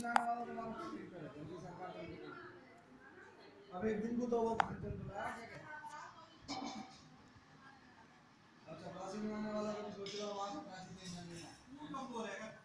लाने वाला तो मार्केट ठीक करे क्योंकि सरकार तो नहीं। अब एक दिन को तो वो घंटे तो लाया क्या क्या। अच्छा प्लास्टिक बनाने वाला तो सोच रहा हूँ वहाँ से प्लास्टिक नहीं जाने।